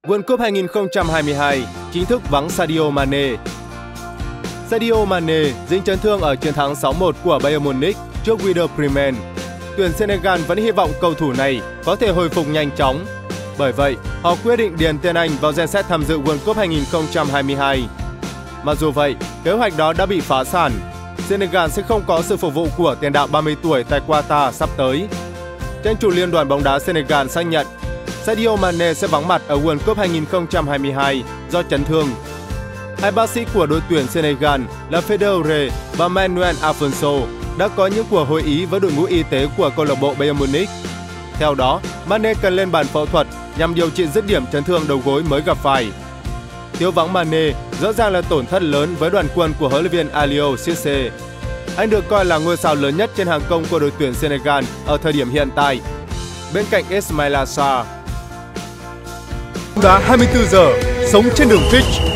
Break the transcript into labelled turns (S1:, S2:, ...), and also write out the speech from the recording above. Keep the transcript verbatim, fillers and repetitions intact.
S1: World Cup hai nghìn không trăm hai mươi hai chính thức vắng Sadio Mane. Sadio Mane dính chấn thương ở chiến thắng sáu một của Bayern Munich trước Werder Bremen. Tuyển Senegal vẫn hy vọng cầu thủ này có thể hồi phục nhanh chóng. Bởi vậy, họ quyết định điền tên anh vào danh sách tham dự World Cup hai nghìn không trăm hai mươi hai. Mặc dù vậy, kế hoạch đó đã bị phá sản. Senegal sẽ không có sự phục vụ của tiền đạo ba mươi tuổi tại Qatar sắp tới. Tranh chủ Liên đoàn bóng đá Senegal xác nhận Sadio Mane sẽ vắng mặt ở World Cup hai nghìn không trăm hai mươi hai do chấn thương. Hai bác sĩ của đội tuyển Senegal là Federe và Manuel Afonso đã có những cuộc hội ý với đội ngũ y tế của câu lạc bộ Bayern Munich. Theo đó, Mane cần lên bàn phẫu thuật nhằm điều trị dứt điểm chấn thương đầu gối mới gặp phải. Thiếu vắng Mane rõ ràng là tổn thất lớn với đoàn quân của huấn luyện viên Aliou Cisse. Anh được coi là ngôi sao lớn nhất trên hàng công của đội tuyển Senegal ở thời điểm hiện tại, bên cạnh Ismaïla Sarr.
S2: Bóng đá hai mươi tư giờ, sống trên đường pitch.